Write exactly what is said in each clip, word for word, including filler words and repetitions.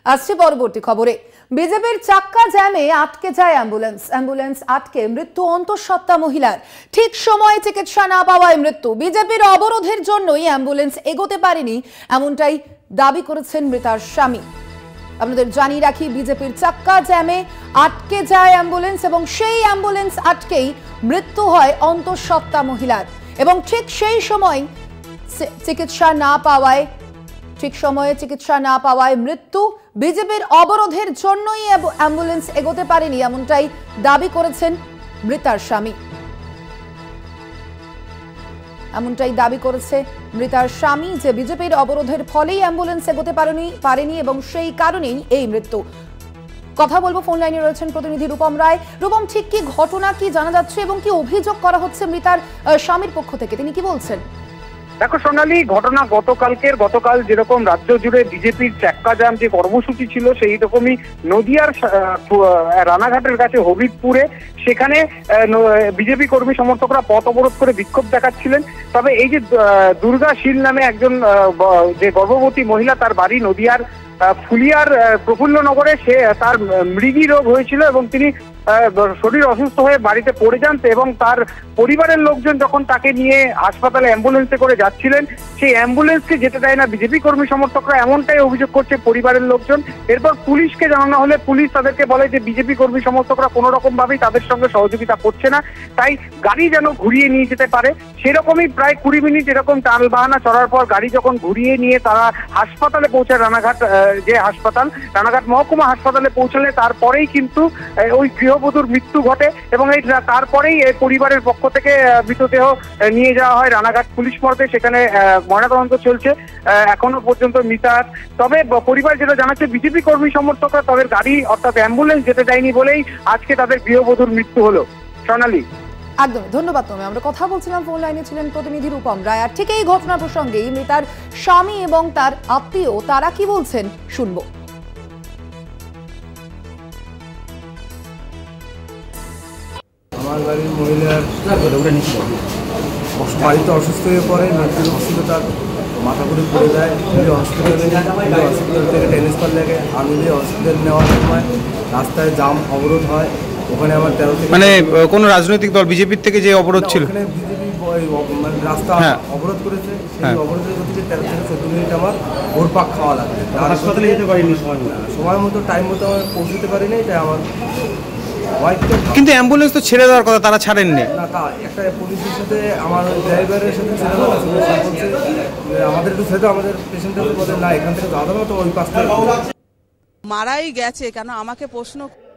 আসছে পরবর্তী খবরে। বিজেপির চাক্কা জ্যামে আটকে যায় অ্যাম্বুলেন্স অ্যাম্বুলেন্স আটকে মৃত্যু অন্তঃসত্ত্বা মহিলার। ঠিক সময়ে চিকিৎসা না পাওয়ায় মৃত্যু। বিজেপির অবরোধের জন্যই অ্যাম্বুলেন্স এগোতে পারেনি, এমনটাই দাবি করেছেন মৃতার স্বামী। আপনাদের জানিয়ে রাখি, বিজেপির চাক্কা জ্যামে আটকে যায় অ্যাম্বুলেন্স এবং সেই অ্যাম্বুলেন্স আটকেই মৃত্যু হয় অন্তঃসত্ত্বা মহিলার। এবং ঠিক সেই সময় চিকিৎসা না পাওয়ায় ঠিক সময়ে চিকিৎসা না পাওয়ায় মৃত্যু। বিজেপির অবরোধের জন্যই অ্যাম্বুলেন্স এগোতে পারেনি, এমনটাই দাবি করেছেন মৃতার স্বামী। এমনটাই দাবি করেছে মৃতার স্বামী যে বিজেপির অবরোধের ফলেই অ্যাম্বুলেন্স এগোতে পারেনি পারেনি এবং সেই কারণেই এই মৃত্যু। কথা বলবো, ফোন লাইনে রয়েছেন প্রতিনিধি রূপম রায়। রূপম, ঠিক কি ঘটনা, কি জানা যাচ্ছে এবং কি অভিযোগ করা হচ্ছে মৃতার স্বামীর পক্ষ থেকে, তিনি কি বলছেন? দেখো সোনালী, ঘটনা গতকালকের গতকাল যেরকম রাজ্য জুড়ে বিজেপির চাক্কা জ্যাম যে কর্মসূচি ছিল, সেই রকমই নদিয়ার রানাঘাটের কাছে হবিবপুরে সেখানে বিজেপি কর্মী সমর্থকরা পথ অবরোধ করে বিক্ষোভ দেখাচ্ছিলেন। তবে এই যে দুর্গা শীল নামে একজন যে গর্ভবতী মহিলা, তার বাড়ি নদিয়ার ফুলিয়ার প্রফুল্লনগরে, সে তার মৃগী রোগ হয়েছিল এবং তিনি শরীর অসুস্থ হয়ে বাড়িতে পড়ে যান এবং তার পরিবারের লোকজন যখন তাকে নিয়ে হাসপাতালে অ্যাম্বুলেন্সে করে যাচ্ছিলেন, সেই অ্যাম্বুলেন্সকে যেতে দেয় না বিজেপি কর্মী সমর্থকরা, এমনটাই অভিযোগ করছে পরিবারের লোকজন। এরপর পুলিশকে জানানো হলে পুলিশ তাদেরকে বলে যে বিজেপি কর্মী সমর্থকরা কোনো রকম ভাবেই তাদের সঙ্গে সহযোগিতা করছে না, তাই গাড়ি যেন ঘুরিয়ে নিয়ে যেতে পারে। সেরকমই প্রায় কুড়ি মিনিট এরকম টাল বাহানা চলার পর গাড়ি যখন ঘুরিয়ে নিয়ে তারা হাসপাতালে পৌঁছায়, রানাঘাট যে হাসপাতাল, রানাঘাট মহকুমা হাসপাতালে পৌঁছালে তারপরেই কিন্তু ওই গৃহবধূর মৃত্যু ঘটে এবং এই তারপরেই এই পরিবারের পক্ষ থেকে মৃতদেহ নিয়ে যাওয়া হয় রানাঘাট পুলিশ মর্গে। সেখানে ময়নাতদন্ত চলছে এখনো পর্যন্ত মৃতার। তবে পরিবার যেটা জানাচ্ছে, বিজেপি কর্মী সমর্থকরা তাদের গাড়ি অর্থাৎ অ্যাম্বুলেন্স যেতে দেয়নি বলেই আজকে তাদের গৃহবধূর মৃত্যু হলো। সোনালী, একদম ধন্যবাদ তুমি। আমরা কথা বলছিলাম, ফোন লাইনে ছিলেন প্রতিনিধি রূপম রায়। আর ঠিক এই ঘটনা প্রসঙ্গেই মৃতার স্বামী এবং তার আত্মীয় তারা কি বলছেন শুনবো। আমার বাড়ির মহিলার বাড়িতে অসুস্থ হয়ে পড়ে, মৃত্যুর ছিল, তার মাথা করে পড়ে যায়। হসপিটালে হসপিটাল থেকে ট্রান্সফার লাগে, আনুলি হসপিটাল নেওয়ার সময় রাস্তায় জাম অবরোধ হয়। ওখানে আমার তেরো থেকে মানে কোনো রাজনৈতিক দল বিজেপির থেকে যে অবরোধ ছিল, ওখানে বিজেপি মানে রাস্তা অবরোধ করেছে। সেই অবরোধের গতিতে তেরো থেকে চোদ্দ মিনিট আমার ঘোরপাক খাওয়া লাগবে। হাসপাতালে যেতে পারিনি সময় সময় মতো টাইম মতো আমার পৌঁছতে পারিনি, তাই আমার। কিন্তু অ্যাম্বুলেন্স তো ছেড়ে দেওয়ার কথা, তারা ছাড়েননি না। তা একটা পুলিশের সাথে আমার ড্রাইভারের সাথে ছেড়ে দেওয়া ছিল, সে বলছে আমাদের একটু ছেড়ে দাও, আমাদের পেশেন্টের বলে না, এখান থেকে যাওয়া যাবে তো ওই পাশ থেকে মারাই গেছে। কেন আমাকে প্রশ্ন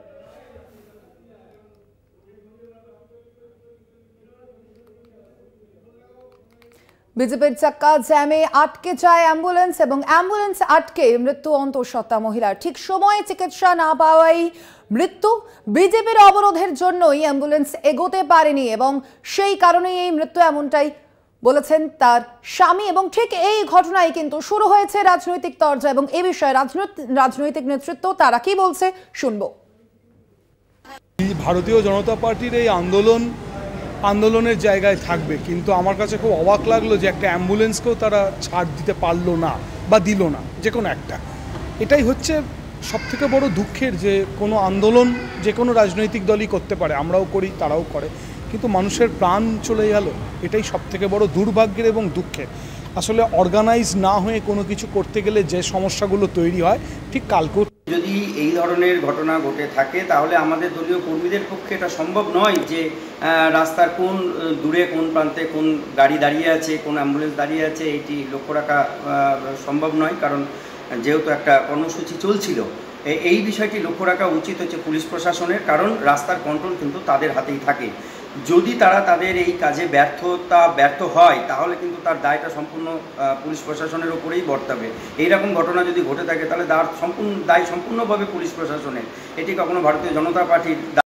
বিজেপির চাক্কা জ্যামে আটকে যায় অ্যাম্বুলেন্স এবং অ্যাম্বুলেন্স আটকে মৃত্যু অন্তঃসত্ত্বা মহিলার। ঠিক সময়ে চিকিৎসা না পাওয়াই মৃত্যু। বিজেপির অবরোধের জন্যই অ্যাম্বুলেন্স এগোতে পারেনি এবং সেই কারণেই এই মৃত্যু, এমনটাই বলেছেন তার স্বামী। এবং ঠিক এই ঘটনায় কিন্তু শুরু হয়েছে রাজনৈতিক তরজা এবং এ বিষয়ে রাজনৈতিক নেতৃত্ব তারা কি বলছে শুনবো। ভারতীয় জনতা পার্টির এই আন্দোলন আন্দোলনের জায়গায় থাকবে, কিন্তু আমার কাছে খুব অবাক লাগলো যে একটা অ্যাম্বুলেন্সকেও তারা ছাড় দিতে পারলো না বা দিল না, যে কোনো একটা। এটাই হচ্ছে সবথেকে বড় দুঃখের, যে কোনো আন্দোলন যে কোনো রাজনৈতিক দলই করতে পারে, আমরাও করি, তারাও করে, কিন্তু মানুষের প্রাণ চলে গেল, এটাই সবথেকে বড় দুর্ভাগ্যের এবং দুঃখের। আসলে অর্গানাইজ না হয়ে কোনো কিছু করতে গেলে যে সমস্যাগুলো তৈরি হয়, ঠিক কালকেও যদি এই ধরনের ঘটনা ঘটে থাকে, তাহলে আমাদের দলীয় কর্মীদের পক্ষে এটা সম্ভব নয় যে রাস্তার কোন দূরে কোন প্রান্তে কোন গাড়ি দাঁড়িয়ে আছে, কোন অ্যাম্বুলেন্স দাঁড়িয়ে আছে, এটি লক্ষ্য রাখা সম্ভব নয়। কারণ যেহেতু একটা কর্মসূচি চলছিল, এই বিষয়টি লক্ষ্য রাখা উচিত হচ্ছে পুলিশ প্রশাসনের, কারণ রাস্তার কন্ট্রোল কিন্তু তাদের হাতেই থাকে। যদি তারা তাদের এই কাজে ব্যর্থতা ব্যর্থ হয়, তাহলে কিন্তু তার দায়টা সম্পূর্ণ পুলিশ প্রশাসনের ওপরেই বর্তাবে। এইরকম ঘটনা যদি ঘটে থাকে, তাহলে তার সম্পূর্ণ দায় সম্পূর্ণভাবে পুলিশ প্রশাসনের। এটি কখনো ভারতীয় জনতা পার্টির